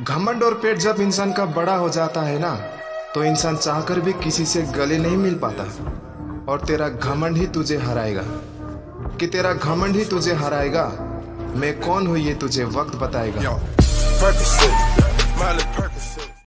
घमंड और पेट जब इंसान का बड़ा हो जाता है ना, तो इंसान चाहकर भी किसी से गले नहीं मिल पाता। और तेरा घमंड ही तुझे हराएगा। कि तेरा घमंड ही तुझे हराएगा। मैं कौन हूँ ये तुझे वक्त बताएगा।